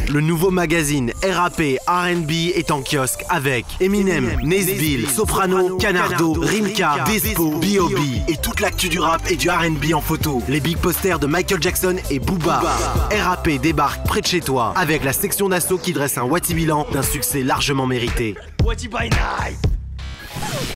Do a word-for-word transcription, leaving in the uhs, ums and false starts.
Le nouveau magazine R A P R and B est en kiosque avec Eminem, Nesbill, Soprano, Canardo, Rimka, Despo, B O B et toute l'actu du rap et du R and B en photo. Les big posters de Michael Jackson et Booba. R A P débarque près de chez toi avec la section d'assaut qui dresse un Wati bilan d'un succès largement mérité. Wati by night.